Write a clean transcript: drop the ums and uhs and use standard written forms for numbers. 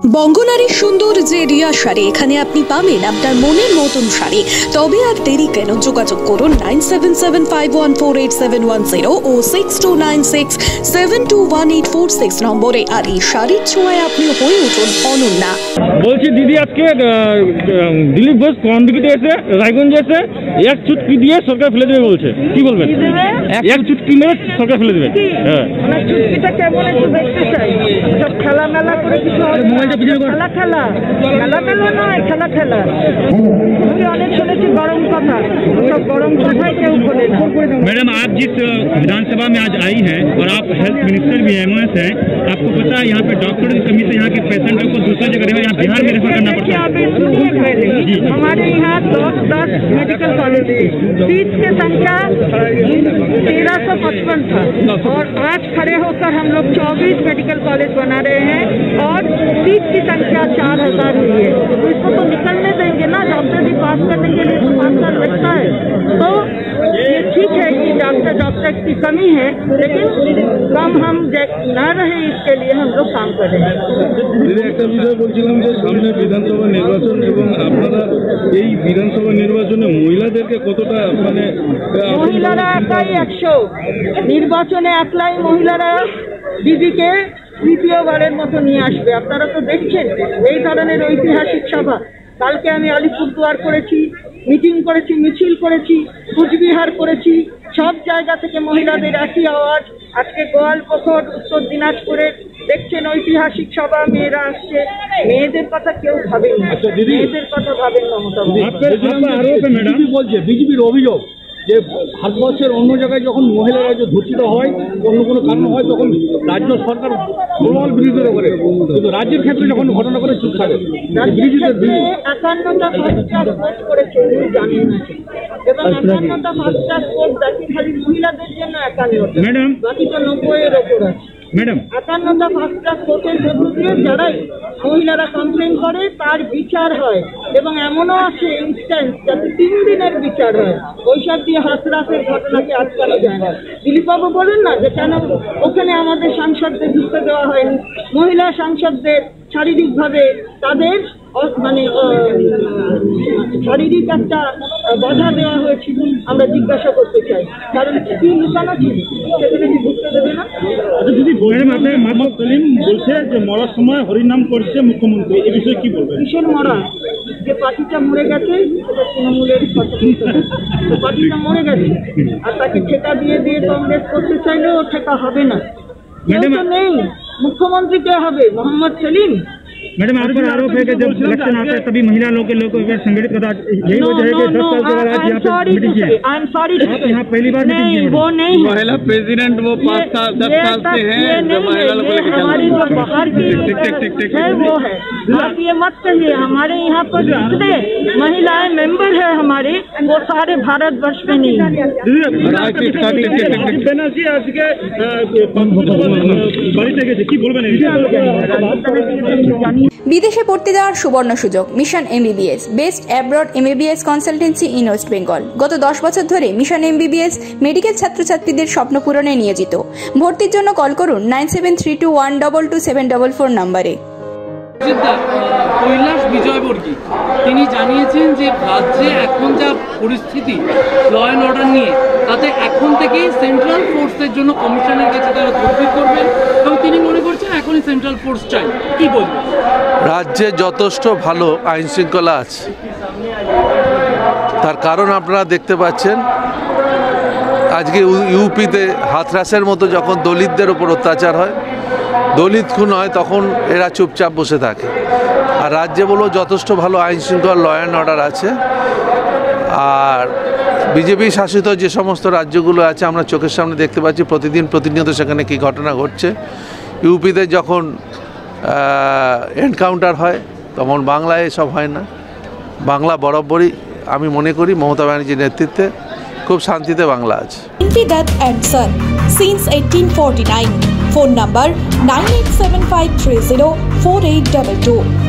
বঙ্গনারীর সুন্দর যে রিয়া শাড়ি, এখানে আপনি পাবেন আপনার মনের মতন শাড়ি। তবে আর দেরি কেন, যোগাযোগ করুন 9775148710 ও 6296721846 নম্বরে। আর এই শাড়ির ছোঁয়ায় আপনি হয়ে উঠুন অনন্যা। বলছি দিদি, আজকে দিলীপ ঘোষ কন্ডিকিতে এসে রায়গঞ্জে এসে এক চুটকি দিয়ে সরকার ফেলে দেবে বলছে, কি বলবেন? এক চুটকি মেরে সরকার ফেলে দেবে। হ্যাঁ, চুটকিটা কেমন একটু দেখতে চাই। সব খেলা মেলা করে কিছু খেলা খেলা খেলা মেলা নয়, খেলা খেলা। অনেক শুনেছি गरम कथा, सब गरम कथा क्यों बोले ना। मैडम, आप जिस विधानसभा में आज आई हैं और आप हेल्थ मिनिस्टर भी एमओएस हैं, आपको पता है यहाँ पे डॉक्टरों की कमी से यहाँ के पेशेंटों को दूसरी जगह यहाँ बिहार में रेफर करना पड़ता है। हमारे यहाँ 10 मेडिकल कॉलेज है, सीट की संख्या 1355 था और आज खड़े होकर हम लोग 24 मेडिकल कॉलेज बना रहे हैं और सीट की संख्या 4000 हुई है। तो इसको तो निकलने देंगे ना, डॉक्टर भी पास करने के लिए 5 साल लगता है। तो ये ठीक है कि डॉक्टर की कमी है, लेकिन कम हम न रहे इसके लिए हम लोग काम कर रहे हैं। একটা বিষয় বলছিলাম যে সামনে বিধানসভা নির্বাচন এবং আপনারা এই বিধানসভা নির্বাচনে মহিলাদেরকে কতটা মানে মহিলারা একাই 100 নির্বাচনে একলাই মহিলারা দিদিকে দ্বিতীয়বারের মতো নিয়ে আসবে। আপনারা তো দেখছেন এই ধরনের ঐতিহাসিক সভা। কালকে আমি আলিপুরদুয়ার করেছি, মিটিং করেছি, মিছিল করেছি, কুচবিহার করেছি, সব জায়গা থেকে মহিলাদের একই আওয়াজ। আজকে গোয়ালপুর, উত্তর দিনাজপুরে দেখছেন ঐতিহাসিক সভা, মেয়েরা আসছে। মেয়েদের কথা কেউ ভাবেন না, মেয়েদের কথা ভাবেন মমতা বলছে। বিজেপির অভিযোগ যে ভারতবর্ষের অন্য জায়গায় যখন মহিলারা যে ধর্ষিত হয়, অন্য কোনো কারণ হয়, তখন রাজ্য সরকার প্রবল বিরোধিতা করে, কিন্তু রাজ্যের ক্ষেত্রে যখন ঘটনা করে চুপ থাকে। 51টা ফাস্ট ট্র্যাক কোর্ট করেছে, জানেন না, এবং 51টা ফাস্ট ট্র্যাক কোর্ট দেখি খালি মহিলাদের জন্য 51, ম্যাডাম বাকিটা 90-এর ওপর আছে। ম্যাডাম, 51টা ফাস্ট ট্র্যাক কোর্টের মধ্য দিয়ে যারাই মহিলারা কমপ্লেন করে তার বিচার হয়, এবং এমনও আছে ইনস্ট্যান্স যাতে 3 দিনের বিচার হয়। ওইসব দিয়ে হাসরাসের ঘটনাকে আটকানো যায় না। দিলীপবাবু বলেন না যে কেন ওখানে আমাদের সাংসদদের ঢুকতে দেওয়া হয়নি, মহিলা সাংসদদের শারীরিকভাবে তাদের মানে শারীরিক একটা বাধা দেওয়া হয়েছিল। আমরা জিজ্ঞাসা করতে চাই, কারণ কি লুকানো ছিল, সেখানে কি ঢুকতে দেবে না? যদি ম্যাডাম, আপনার মোহাম্মদ সেলিম বলছে যে মরার সময় হরিনাম করছে মুখ্যমন্ত্রী, এই বিষয়ে কি বলবেন? কিসের মরা? যে পার্টিটা মরে গেছে সেটা তৃণমূলের কথা বলতে হবে। পার্টিটা মরে গেছে, আর তাকে ঠেকা দিয়ে কংগ্রেস করতে চাইলেও ঠেকা হবে না। কেউ তো নেই, মুখ্যমন্ত্রী কে হবে? মোহাম্মদ সেলিম। मैडम, आप पर आरोप है कि जब इलेक्शन आता है तभी महिला लोग संगठित करता, यही वजह है कि 10 साल के बाद आज यहाँ पे मीटिंग की है। यहाँ पहली बार मीटिंग की है। वो नहीं है महिला प्रेसिडेंट, वो 5 साल 10 साल से हैं, जो महिला लोगों को हमारी जो बाहर की है वो है। आप ये मत कहिए, हमारे यहाँ पर जितने महिलाएं मेंबर है हमारे, वो सारे भारतवर्ष में नहीं है। বিদেশে পড়তে যাওয়ার সুবর্ণ সুযোগ। Mission MBBS, best abroad MBBS consultancy in West Bengal. গত 10 বছর ধরে মিশন এমবিবিএস মেডিকেল ছাত্রছাত্রীদের স্বপ্ন পূরণে নিয়োজিত। ভর্তির জন্য কল করুন 9732122744 নম্বরে। কৈলাস বিজয়বর্গী তিনি জানিয়েছেন যে রাজ্যে এখন যা পরিস্থিতি ল অ্যান্ড অর্ডার নিয়ে, তাতে এখন থেকেই সেন্ট্রাল ফোর্সের জন্য কমিশনের কাছে তারা তদবির করবেন, এবং তিনি মনে করছেন এখনই সেন্ট্রাল ফোর্স চাই। কি বলবেন? রাজ্যে যথেষ্ট ভালো আইন শৃঙ্খলা আছে, তার কারণ আপনারা দেখতে পাচ্ছেন। আজকে ইউপিতে হাথরাসের মতো যখন দলিতদের ওপর অত্যাচার হয়, দলিত খুন হয়, তখন এরা চুপচাপ বসে থাকে। আর রাজ্যে বলো যথেষ্ট ভালো আইন শৃঙ্খলা, ল অ্যান্ড অর্ডার আছে। আর বিজেপি শাসিত যে সমস্ত রাজ্যগুলো আছে, আমরা চোখের সামনে দেখতে পাচ্ছি প্রতিনিয়ত সেখানে কী ঘটনা ঘটছে। ইউপিতে যখন এনকাউন্টার হয়, তখন বাংলায় এসব হয় না। বাংলা বরাবরই আমি মনে করি মমতা ব্যানার্জির নেতৃত্বে খুব শান্তিতে বাংলা আছে। Since 1849. Phone number 9875304822.